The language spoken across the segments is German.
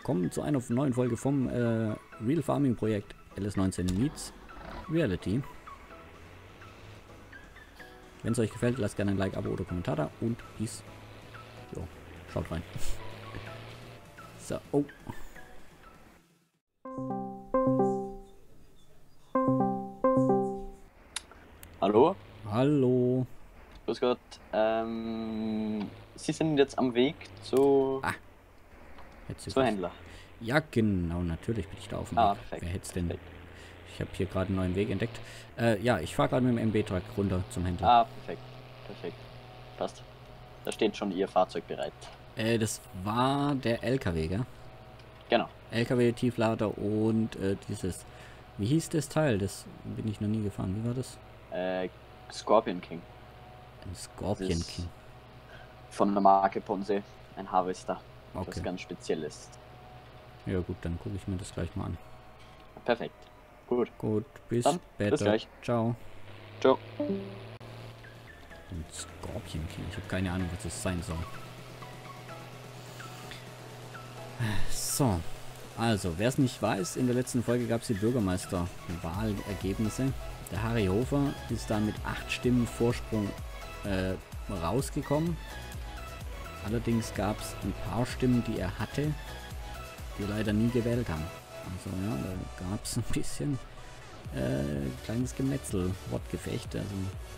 willkommen zu einer neuen Folge vom Real Farming Projekt LS19 Meets Reality. Wenn es euch gefällt, lasst gerne ein Like, Abo oder Kommentar da und peace. Jo, schaut rein. So, oh. Hallo? Hallo. Grüß Gott. Sie sind jetzt am Weg zu Händler. Ja, genau, natürlich bin ich da auf dem Weg. Perfekt. Wer hätte es denn? Perfekt. Ich habe hier gerade einen neuen Weg entdeckt. Ja, ich fahre gerade mit dem MB-Truck runter zum Händler. Perfekt. Perfekt. Passt. Da steht schon Ihr Fahrzeug bereit. Das war der LKW, gell? Genau. LKW-Tieflader und dieses... Wie hieß das Teil? Das bin ich noch nie gefahren. Wie war das? Scorpion King. Ein Scorpion King. Von der Marke Ponse. Ein Harvester. Okay. Was ganz speziell ist. Ja gut, dann gucke ich mir das gleich mal an. Perfekt. Gut. Gut, bis dann, später. Bis gleich. Ciao. Ciao. Ein Scorpion King. Ich habe keine Ahnung, was das sein soll. So. Also, wer es nicht weiß, in der letzten Folge gab es die Bürgermeisterwahlergebnisse. Der Harry Hofer ist da mit 8 Stimmen Vorsprung rausgekommen. Allerdings gab es ein paar Stimmen, die er hatte, die leider nie gewählt haben. Also ja, da gab es ein bisschen kleines Gemetzel, Wortgefecht. Also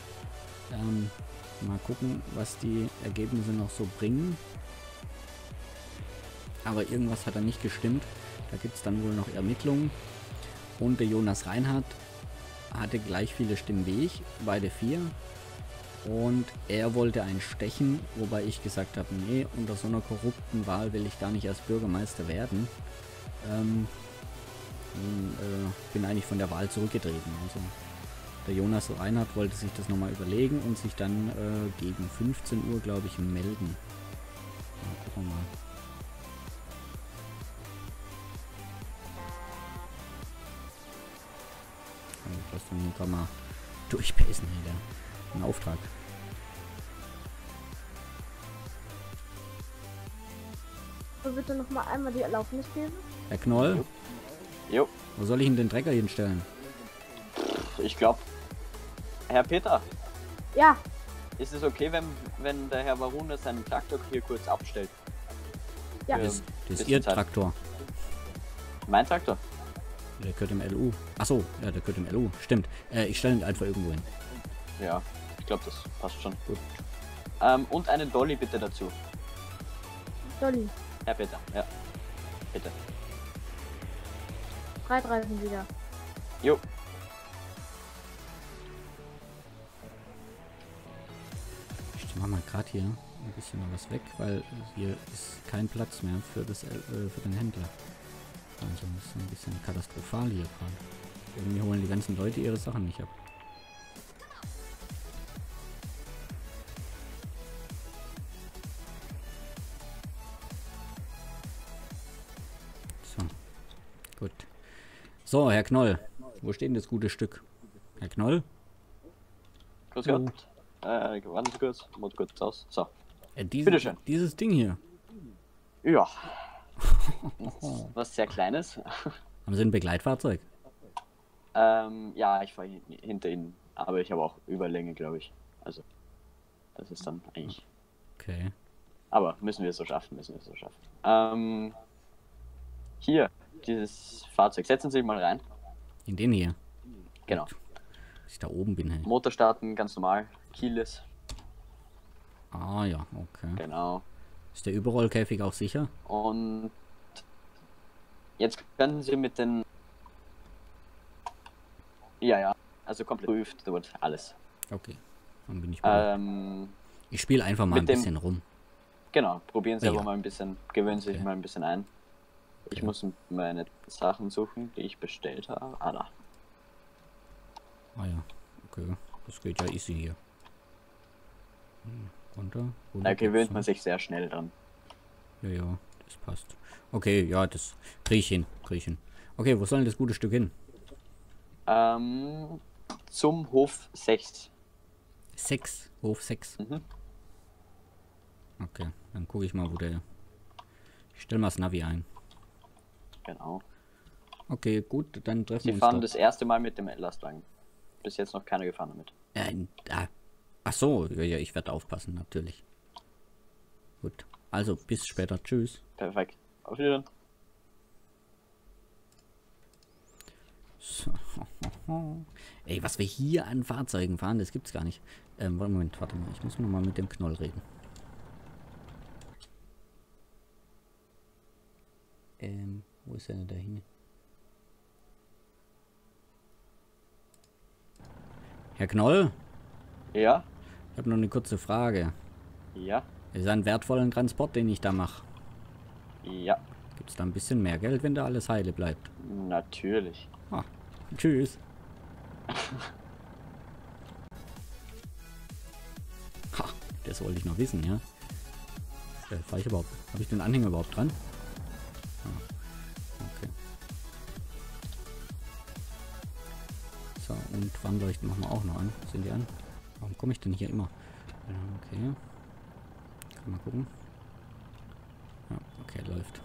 mal gucken, was die Ergebnisse noch so bringen. Aber irgendwas hat da nicht gestimmt. Da gibt es dann wohl noch Ermittlungen. Und der Jonas Reinhardt hatte gleich viele Stimmen wie ich, beide 4. Und er wollte einen stechen, wobei ich gesagt habe, nee, unter so einer korrupten Wahl will ich gar nicht als Bürgermeister werden. Bin eigentlich von der Wahl zurückgetreten. Also der Jonas Reinhardt wollte sich das nochmal überlegen und sich dann gegen 15 Uhr, glaube ich, melden. Mal gucken wir mal. Ich lasse den gerade mal durchpacen hier. Ein Auftrag. Bitte noch mal einmal die Erlaubnis geben. Herr Knoll? Jo. Wo soll ich denn den Trecker hinstellen? Ich glaube, Herr Peter. Ja. Ist es okay, wenn der Herr Varune seinen Traktor hier kurz abstellt? Ja. Das ist Ihr Traktor. Mein Traktor? Der gehört im LU. Achso, ja, der gehört im LU. Stimmt. Ich stelle ihn einfach irgendwo hin. Ja, ich glaube, das passt schon. Gut. Und eine Dolly bitte dazu. Dolly. Herr Peter, ja. Bitte. Reitreifen wieder. Jo. Ich mache mal gerade hier ein bisschen noch was weg, weil hier ist kein Platz mehr für den Händler. Also das ist ein bisschen katastrophal hier gerade. Irgendwie holen die ganzen Leute ihre Sachen nicht ab. So. Gut. So, Herr Knoll. Wo steht denn das gute Stück? Herr Knoll? Grüß Gott. Warten Sie kurz. Muss kurz aus. So. Bitteschön. Dieses Ding hier. Ja. Was sehr Kleines. Haben Sie ein Begleitfahrzeug? Ja, ich fahre hinter Ihnen. Aber ich habe auch Überlänge, glaube ich. Also, das ist dann eigentlich... Okay. Aber müssen wir es so schaffen, hier, dieses Fahrzeug. Setzen Sie sich mal rein. In den hier? Genau. Dass ich da oben bin, hey. Motor starten, ganz normal. Keyless. Ah ja, okay. Genau. Ist der Überrollkäfig auch sicher? Und jetzt können Sie mit den... Ja. Also komplett prüft dort alles. Okay. Dann bin ich gut. Ich spiele einfach mal ein bisschen rum. Genau, probieren Sie Ja. aber mal ein bisschen, gewöhnen Sie sich Okay. mal ein bisschen ein. Ich muss meine Sachen suchen, die ich bestellt habe. Da. Ah ja, okay. Das geht ja easy hier. Runter. Da gewöhnt man sich sehr schnell dran. Ja, das passt. Okay, ja, das kriege ich hin. Okay, wo soll denn das gute Stück hin? Zum Hof 6. 6, Hof 6. Mhm. Okay, dann gucke ich mal, wo der... Ich stelle mal das Navi ein. Genau. Okay, gut, dann treffen Sie wir uns fahren dort. das erste Mal mit dem Lastwagen. Bis jetzt noch keiner gefahren damit. Ach so, ja, ich werde aufpassen, natürlich. Gut, also bis später. Tschüss. Perfekt. Auf Wiedersehen. So. Ey, was wir hier an Fahrzeugen fahren, das gibt's gar nicht. Moment, warte mal, ich muss noch mal mit dem Knoll reden. Wo ist er denn da hin? Herr Knoll, Ja? ich habe noch eine kurze Frage. Ja? Das ist ein wertvollen Transport, den ich da mache. Ja. Gibt es da ein bisschen mehr Geld, wenn da alles heile bleibt? Natürlich. Ah, tschüss. Ha, das wollte ich noch wissen, ja. Fahr ich überhaupt? Habe ich den Anhänger überhaupt dran? Ah, okay. So, und Warnleuchten machen wir auch noch an. Sind die an? Warum komme ich denn hier immer? Okay. Kann mal gucken. Ja, okay, läuft.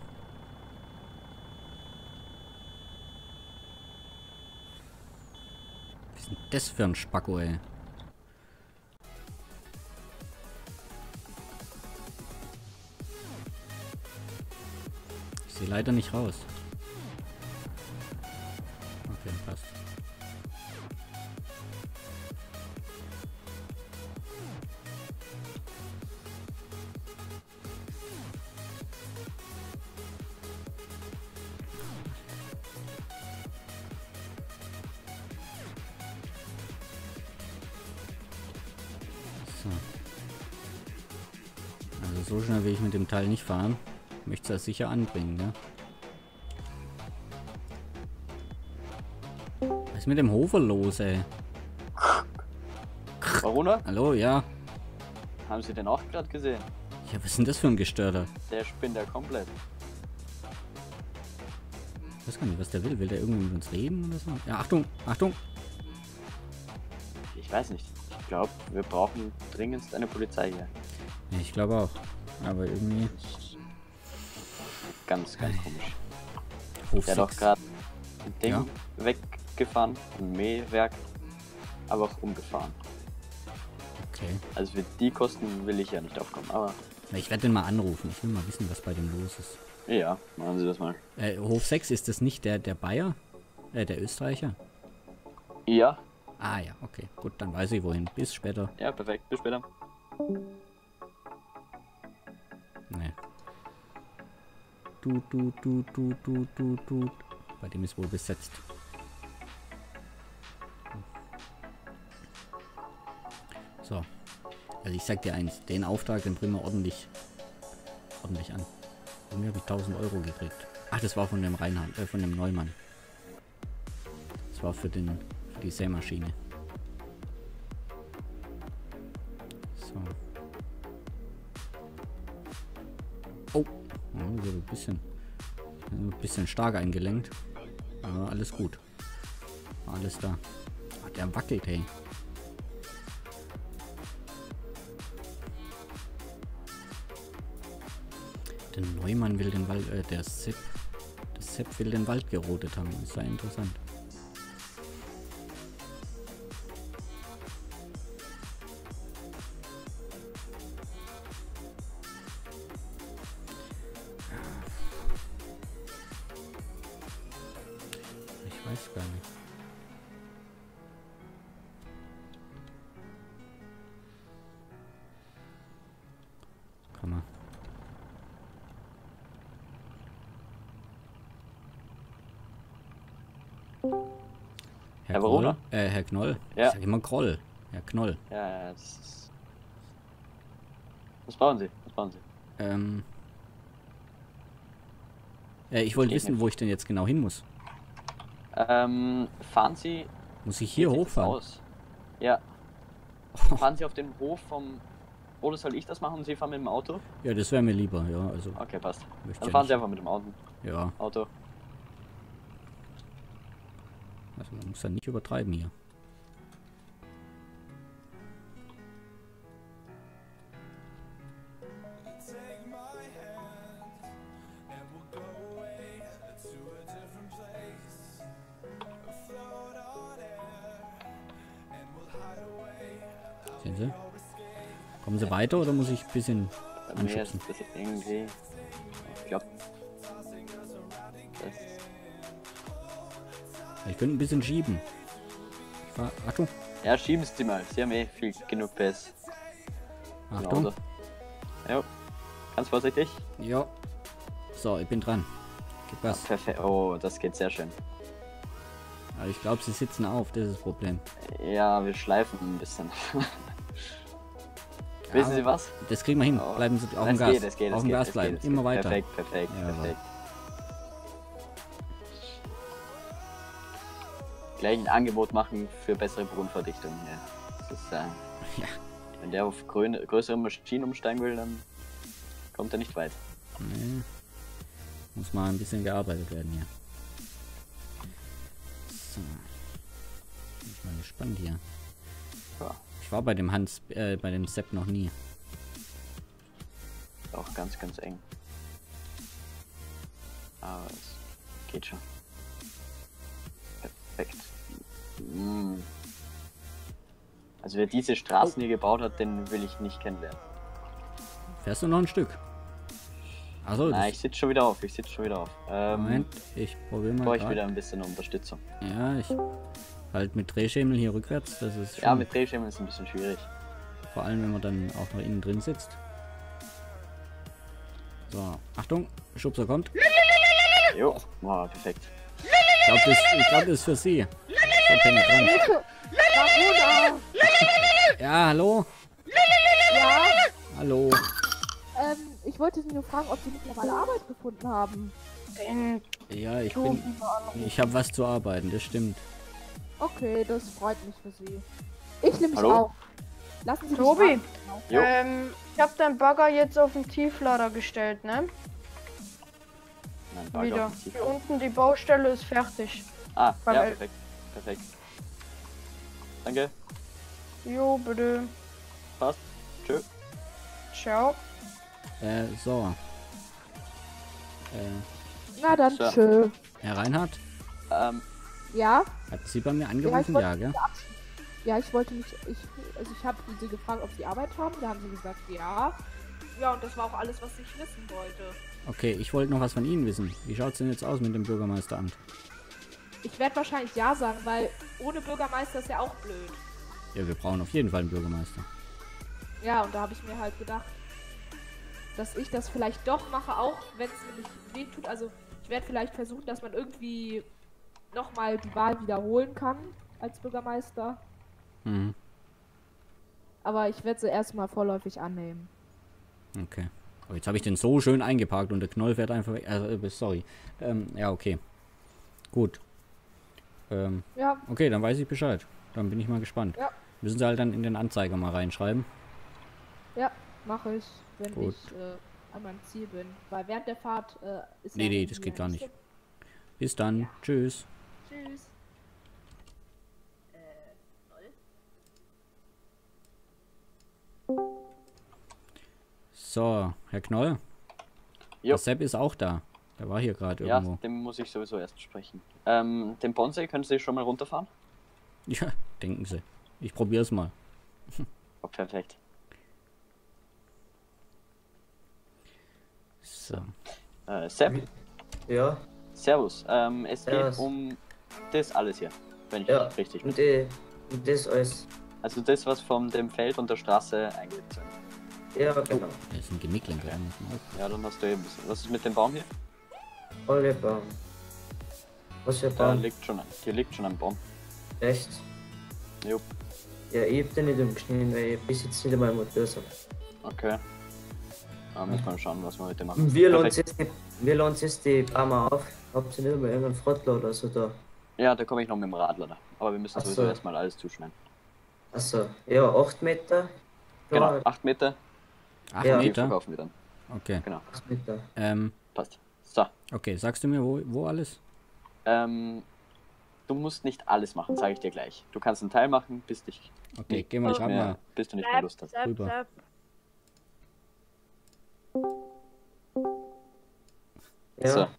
Was ist denn das für ein Spacko, ey? Ich sehe leider nicht raus. Okay, passt. So. Also so schnell will ich mit dem Teil nicht fahren. Ich möchte es sicher anbringen, ne? Was ist mit dem Hofer los, ey? Corona? Hallo, ja? Haben Sie den auch gerade gesehen? Ja, was ist denn das für ein Gestörter? Der spinnt ja komplett. Ich weiß gar nicht, was der will. Will der irgendwie mit uns reden oder so? Ja, Achtung, Achtung! Ich weiß nicht. Ich glaube, wir brauchen dringendst eine Polizei hier. Ja, ich glaube auch. Aber irgendwie... Ganz, ganz komisch. Hof Der hat doch 6. gerade ein Ding Ja. weggefahren, ein Mähwerk, aber auch umgefahren. Okay. Also für die Kosten will ich ja nicht aufkommen, aber Na, ich werde den mal anrufen. Ich will mal wissen, was bei dem los ist. ja, machen Sie das mal. Hof 6, ist das nicht der Bayer? Der Österreicher? Ja, Ah ja, okay. Gut, dann weiß ich wohin. Bis später. ja, perfekt. Bis später. Nee. Tut. Bei dem ist wohl besetzt. So. Also ich sag dir eins, den Auftrag, den bringen wir ordentlich an. Von mir habe ich 1000 Euro gekriegt. Ach, das war von dem Reinhard, von dem Neumann. Das war für die Sämaschine. So. Oh, ja, so ein bisschen stark eingelenkt. Aber alles gut. Alles da. Ach, der wackelt, hey. Der Neumann will den Wald, der Sepp will den Wald gerodet haben. Das ist ja interessant. Ich weiß gar nicht. Kann man. Herr Verona? Herr Knoll. Ja. Ich sag immer Kroll. Herr Knoll. Ja, das ist... Was brauchen Sie? Was brauchen Sie? Ich wollte Geht wissen, nicht. wo ich denn jetzt genau hin muss. Fahren Sie... Muss ich hier Wie sieht das hochfahren? aus? Ja. Fahren Sie auf den Hof vom... Oder soll ich das machen und Sie fahren mit dem Auto? Ja, das wäre mir lieber, ja. Also, Okay, passt. möchte Dann ja fahren Sie nicht. einfach mit dem Ja, Auto. also man muss ja nicht übertreiben hier. Take my hand and we'll go away to Sehen Sie? Kommen Sie weiter oder muss ich ein bisschen Bei mir ist anschubsen? das irgendwie. Ich glaube. Das. Ich könnte ein bisschen schieben. Achtung, Ja, schieben Sie mal. Sie haben eh viel genug PS. Achtung. Genau, ja. Ganz vorsichtig. Ja. So, ich bin dran. Gib Ja, was. perfekt. Oh, das geht sehr schön. Aber ich glaube, sie sitzen auf, das ist das Problem. Ja, wir schleifen ein bisschen. Wissen Sie was? Das kriegen wir hin. Oh. Bleiben Sie auf dem Es Gas. geht, es geht, auf es dem geht, Gas es bleiben. geht, es Immer geht. weiter. Perfekt, perfekt, Ja, perfekt. Gleich ein Angebot machen für bessere Bodenverdichtung. Ja. Das ist, Ja. Wenn der auf größere Maschinen umsteigen will, dann kommt er nicht weit. Nee. Muss mal ein bisschen gearbeitet werden hier. So. Bin ich mal gespannt hier. Ja, Ich war bei dem bei dem Sepp noch nie. auch ganz, ganz eng. Aber es geht schon. Perfekt. Also wer diese Straßen hier gebaut hat, den will ich nicht kennenlernen. Fährst du noch ein Stück? Achso, Nein, ich sitze schon wieder auf, Moment, ich probiere mal. brauche ich grad. wieder ein bisschen Unterstützung. Ja, ich halt mit Drehschemel hier rückwärts, das ist schon, Ja, mit Drehschemel ist ein bisschen schwierig. vor allem wenn man dann auch noch innen drin sitzt. So, Achtung, Schubser kommt. Jo, wow, perfekt. Ich glaube, das ist für Sie. So, penetrant. Hilfe! Varuna! Ja, hallo? Ja, Hallo. ich wollte Sie nur fragen, ob Sie mittlerweile Arbeit gefunden haben. Ja, ich habe was zu arbeiten, das stimmt. Okay, das freut mich für Sie. Ich nehme mich Hallo? auch. Lassen Sie mich Tobi. warten. Jo. Ich habe deinen Bagger jetzt auf den Tieflader gestellt, ne? Nein, Bagger Wieder. auf den Hier Tieflader. unten die Baustelle ist fertig. Ah, Beim ja, El- perfekt. Perfekt. Danke, Jo, bitte. passt. Tschö. Ciao. So. Na dann, So. tschö. Herr Reinhardt, Ja? hat Sie bei mir angerufen? Ja, wollte- gell? Ja, ich wollte mich, also ich habe Sie gefragt, ob Sie Arbeit haben. Da haben Sie gesagt, ja. Ja, und das war auch alles, was ich wissen wollte. Okay, ich wollte noch was von Ihnen wissen. Wie schaut es denn jetzt aus mit dem Bürgermeisteramt? Ich werde wahrscheinlich ja sagen, weil ohne Bürgermeister ist ja auch blöd. Ja, wir brauchen auf jeden Fall einen Bürgermeister. Ja, und da habe ich mir halt gedacht, dass ich das vielleicht doch mache, auch wenn es mir nicht weh tut. Also ich werde vielleicht versuchen, dass man irgendwie nochmal die Wahl wiederholen kann als Bürgermeister. Mhm. Aber ich werde sie erstmal vorläufig annehmen. Okay. Oh, jetzt habe ich den so schön eingeparkt und der Knoll fährt einfach weg. Sorry. Ja, okay. Gut. Ja, Okay, dann weiß ich Bescheid. Dann bin ich mal gespannt. Ja. Müssen Sie halt dann in den Anzeiger mal reinschreiben. ja, mache ich, wenn Gut. ich an meinem Ziel bin. Weil während der Fahrt ist Nee, ja nee, irgendwie das geht ja gar nicht. so- Bis dann. Ja. Tschüss. Tschüss. So, Herr Knoll. Jo. Der Sepp ist auch da. Der war hier gerade Ja, irgendwo. dem muss ich sowieso erst sprechen. Den Bonsai können Sie schon mal runterfahren? Ja, denken Sie. Ich probiere es mal. Oh, perfekt. So. Sepp, Ja, servus. Es geht Servus. um das alles hier, wenn ich ja. richtig bin. Und das alles. Also das, was von dem Feld und der Straße eingelegt sind. Ja, genau. Da ist ein Genickling dran. Ja, dann hast du eben. Was ist mit dem Baum hier? Alle Baum. Was für Da Baum? hier liegt schon ein Baum. Echt? Jo, Ja, ich hab den nicht umgeschnitten, weil ich bis jetzt nicht einmal Motor habe. okay. Da müssen wir schauen, was wir heute machen. Und wir laden Perfekt. jetzt die Bäume auf. Habt ihr nicht einmal irgendeinen Frottler oder so da? Ja, da komme ich noch mit dem Radler. Aber wir müssen Ach sowieso so. erstmal alles zuschneiden. Achso, ja, 8 Meter. Genau, Ja, 8 Meter. 8 Ja. Die Meter? verkaufen wir dann. Okay. Genau, 8 Meter. passt. So, Okay, sagst du mir, wo alles? du musst nicht alles machen, sage ich dir gleich. Du kannst einen Teil machen, bis du Okay, geh mal nicht gerade mehr, mal. bis du nicht mehr Lust hast. Rüber. Ja, So.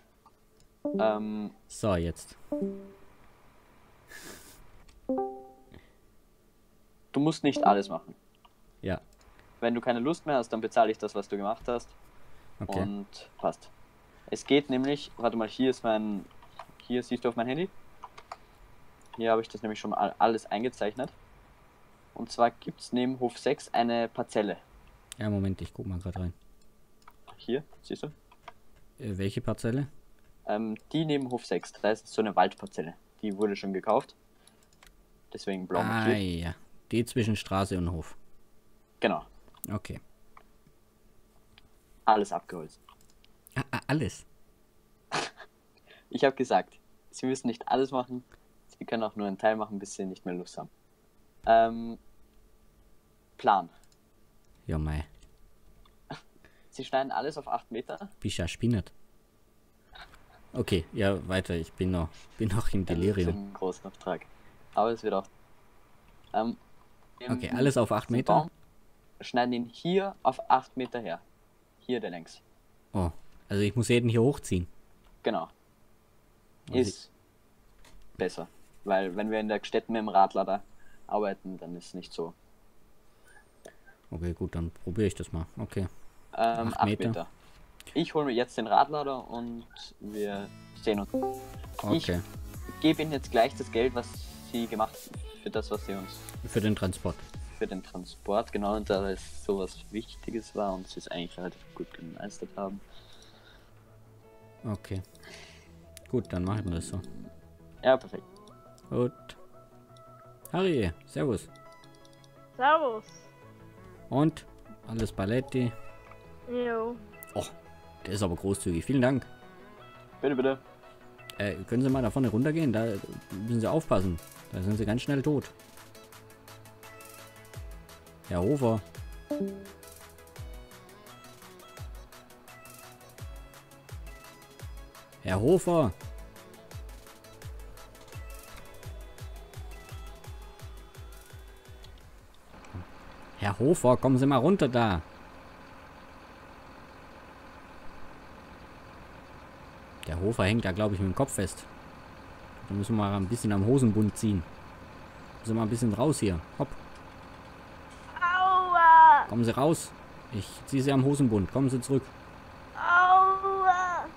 So, jetzt. Du musst nicht alles machen. Ja, Wenn du keine Lust mehr hast, dann bezahle ich das, was du gemacht hast. okay. Und passt. Es geht nämlich, warte mal, hier siehst du auf mein Handy. Hier habe ich das nämlich schon mal alles eingezeichnet. Und zwar gibt es neben Hof 6 eine Parzelle. Ja, Moment, ich guck mal gerade rein. Hier, siehst du? Welche Parzelle? Die neben Hof 6, da ist so eine Waldparzelle. Die wurde schon gekauft. Deswegen blau Ah, markiert. ja. Die zwischen Straße und Hof. Genau, Okay. alles abgeholzt. Alles. Ich habe gesagt, sie müssen nicht alles machen. Sie können auch nur einen Teil machen, bis sie nicht mehr Lust haben. Plan. Ja, mei. Sie schneiden alles auf 8 Meter. Bist ja spinnet. Okay, ja, weiter. Ich bin noch im Das ist Delirium. ein großer Auftrag. Aber es wird auch. Okay, alles auf 8 den Meter? Baum, schneiden ihn hier auf 8 Meter her. Hier der längs. Oh, also ich muss jeden hier hochziehen. Genau. Also Ist besser. Weil wenn wir in der Städte mit dem Radlader arbeiten, dann ist es nicht so. Okay, gut, dann probiere ich das mal. Okay. 8 8 Meter. Meter. Ich hole mir jetzt den Radlader und wir sehen uns. Okay. Ich gebe Ihnen jetzt gleich das Geld, was Sie gemacht haben, für das, was Sie uns Für den Transport. für den Transport, genau, und da es sowas Wichtiges war und Sie es eigentlich relativ gut gemeistert haben. Okay. Gut, dann machen wir das so. Ja, perfekt. Gut. Harry, servus. Servus. Und? Alles Paletti. Jo. Oh, der ist aber großzügig. Vielen Dank. Bitte, bitte. Können Sie mal da vorne runtergehen? Da müssen Sie aufpassen. Da sind Sie ganz schnell tot. Herr Hofer. Herr Hofer. Herr Hofer, kommen Sie mal runter da. Der Hofer hängt da, glaube ich, mit dem Kopf fest. Da müssen wir mal ein bisschen am Hosenbund ziehen. Müssen wir mal ein bisschen raus hier. Hopp. Aua. Kommen Sie raus. Ich ziehe Sie am Hosenbund. Kommen Sie zurück. Aua.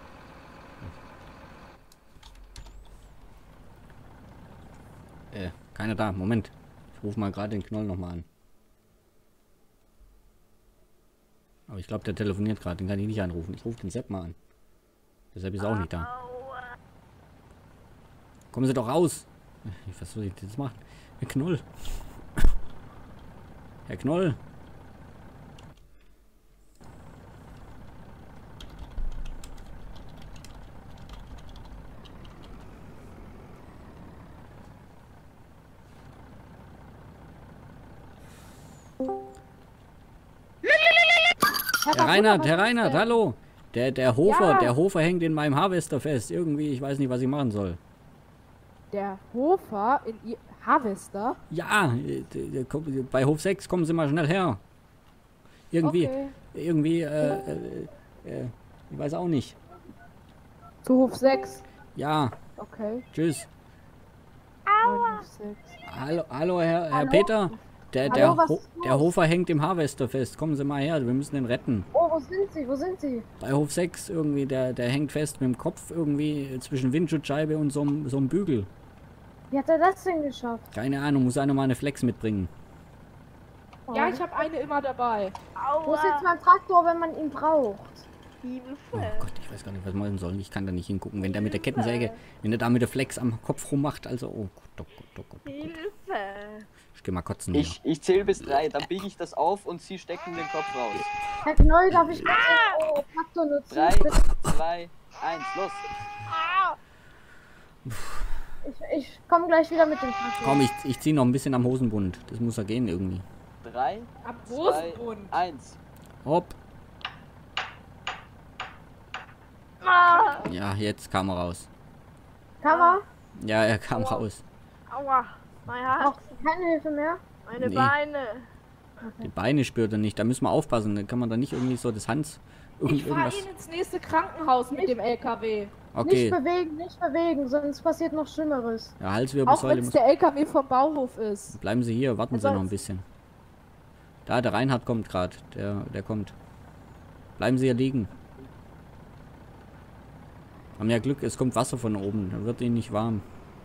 Keiner da. Moment. Ich rufe mal gerade den Knoll nochmal an. Aber ich glaube, der telefoniert gerade. Den kann ich nicht anrufen. Ich rufe den Sepp mal an. Der Sepp ist auch nicht da. Kommen Sie doch raus. Was soll ich jetzt machen? Herr Knoll. Herr Knoll. Herr Reinhardt, hallo. Der Hofer hängt in meinem Harvester fest. Irgendwie, ich weiß nicht, was ich machen soll. Der Hofer in ihr Harvester? Ja, bei Hof 6 kommen Sie mal schnell her. Irgendwie, Okay. ich weiß auch nicht. Zu Hof 6. Ja, Okay. tschüss. Hof 6. Hallo, Herr Peter. Hallo, was ist Der los? Hofer hängt im Harvester fest. Kommen Sie mal her, wir müssen den retten. Oh, wo sind Sie? Wo sind Sie? Bei Hof 6 irgendwie, der hängt fest mit dem Kopf irgendwie zwischen Windschutzscheibe und so einem Bügel. Wie hat er das denn geschafft? Keine Ahnung, muss einer mal eine Flex mitbringen. Ja, ich habe eine immer dabei. Wo ist jetzt mein Traktor, wenn man ihn braucht? Oh Gott, ich weiß gar nicht, was man machen soll. Ich kann da nicht hingucken. Wenn der mit der Kettensäge, wenn der da mit der Flex am Kopf rummacht, also, oh Gott, oh Gott, oh Gott, oh Gott. Ich geh mal kotzen hier. Ich zähle bis 3, dann biege ich das auf und Sie stecken den Kopf raus. Herr Knoll, darf ich kurz den Traktor nutzen? 3, Bitte? 2, 1, los! Ich komme gleich wieder mit dem Traktor. Komm, ich zieh noch ein bisschen am Hosenbund. Das muss ja gehen irgendwie. 3, Am 2, Hosenbund. 1. Hopp. Ah, Ja, jetzt kam er raus. kann man? Ja, er kam raus. Aua, mein Herz, Braucht keine Hilfe mehr? meine Nee. Beine. Die Beine spürt er nicht. Da müssen wir aufpassen. Da kann man da nicht irgendwie so das Ich fahre irgendwas. ihn ins nächste Krankenhaus mit dem LKW. Okay, Nicht bewegen, sonst passiert noch Schlimmeres. ja, Auch Halswirbelsäule wenn es muss. der LKW vom Bauhof ist. Bleiben Sie hier, warten Sie Also- noch ein bisschen. Da, der Reinhard kommt gerade. Der kommt. Bleiben Sie hier liegen. Haben ja Glück, es kommt Wasser von oben. Dann wird Ihnen nicht warm.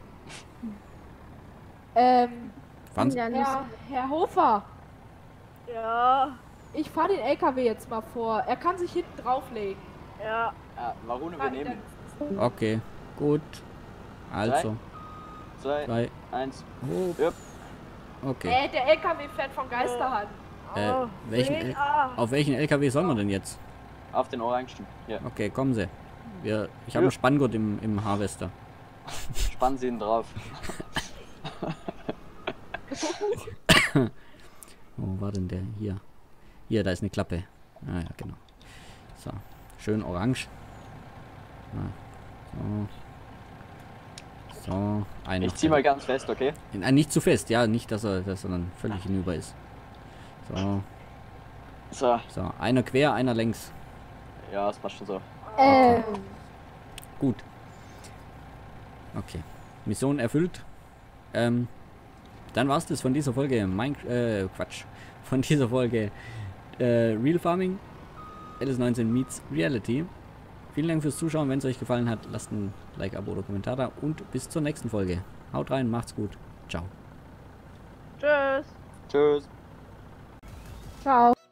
Fahren Sie? Ja, nicht. Herr Hofer, Ja, ich fahre den LKW jetzt mal vor. Er kann sich hinten drauflegen. ja. Warum wir nehmen? Okay, gut. Also, 2, 3, 1. hoch. Yep. Okay. Der LKW fährt von Geisterhand. Auf welchen LKW sollen wir denn jetzt? Auf den Orangen. Ja. Okay, kommen Sie. Ich habe einen Spanngurt im Harvester. Spannen Sie ihn drauf. Wo war denn der? Hier. Hier, da ist eine Klappe. Ah ja, genau. So. Schön orange. So. Einen Ich zieh mal ganz fest, okay? Nicht zu fest, ja, nicht, dass er dann völlig hinüber ist. So. So. So. Einer quer, einer längs. Ja, das passt schon so. Gut. Okay. Mission erfüllt. Dann war's das von dieser Folge Von dieser Folge Real Farming LS19 meets Reality. Vielen Dank fürs Zuschauen. Wenn es euch gefallen hat, lasst ein Like, Abo oder Kommentar da. Und bis zur nächsten Folge. Haut rein, macht's gut. Ciao. Tschüss. Tschüss. Ciao.